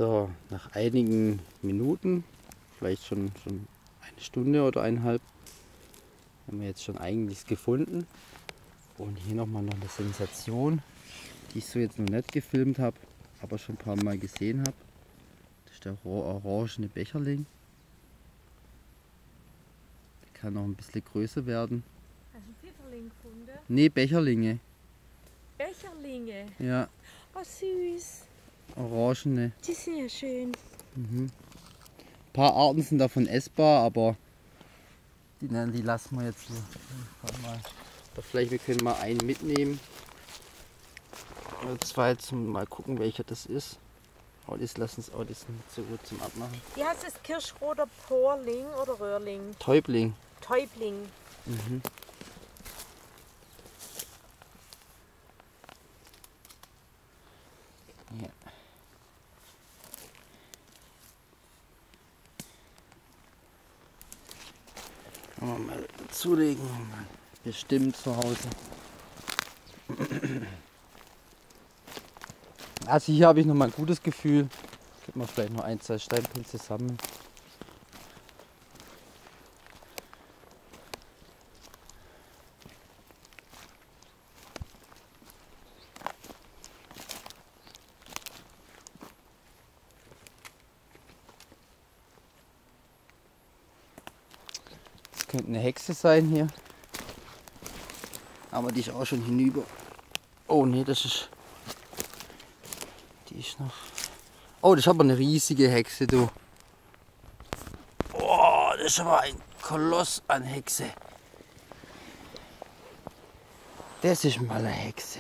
So, nach einigen Minuten, vielleicht schon eine Stunde oder eineinhalb, haben wir jetzt schon eigentlich gefunden. Und hier nochmal noch eine Sensation, die ich so jetzt noch nicht gefilmt habe, aber schon ein paar Mal gesehen habe. Das ist der orangene Becherling. Der kann noch ein bisschen größer werden. Hast du einen Pfifferling gefunden? Ne, Becherlinge. Becherlinge? Ja. Oh, süß. Orangene. Die sind ja schön. Ein paar Arten sind davon essbar, aber die lassen wir jetzt hier. Mal. Oder vielleicht wir können mal einen mitnehmen. Oder zwei mal gucken, welcher das ist. Oh, das lassen es auch, das ist nicht so gut zum Abmachen. Wie heißt das? Kirschroter Porling oder Röhrling? Täubling. Täubling. Mhm. Ja. Kann man mal dazulegen. Bestimmt zu Hause. Also hier habe ich noch mal ein gutes Gefühl. Könnte man vielleicht noch ein, zwei Steinpilze sammeln. Das könnte eine Hexe sein hier. Aber die ist auch schon hinüber. Oh ne, das ist... Die ist noch... Oh, das ist aber eine riesige Hexe, du. Oh, das ist aber ein Koloss an Hexe. Das ist mal eine Hexe.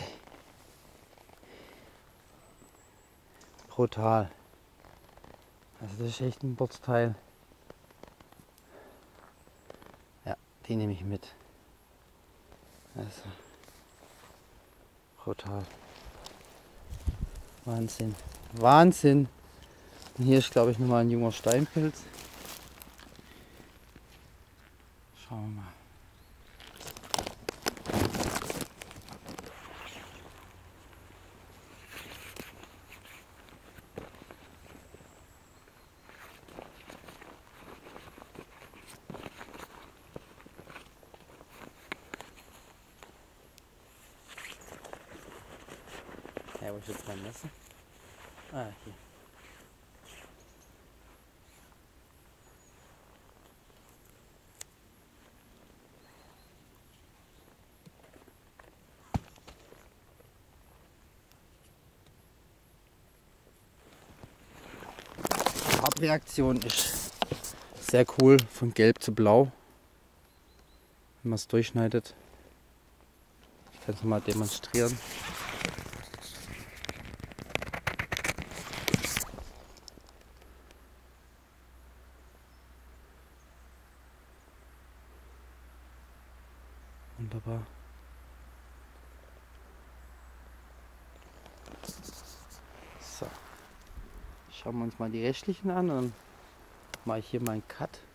Brutal. Also das ist echt ein Bordsteil. Ja, die nehme ich mit. Also, brutal. Wahnsinn. Wahnsinn. Und hier ist, glaube ich, nochmal ein junger Steinpilz. Schauen wir mal. Ja, wo ist jetzt mein Messer? Ah, hier. Die Farbreaktion ist sehr cool, von gelb zu blau, wenn man es durchschneidet. Ich kann es mal demonstrieren. Wunderbar. So, schauen wir uns mal die restlichen an und dann mache ich hier mal einen Cut.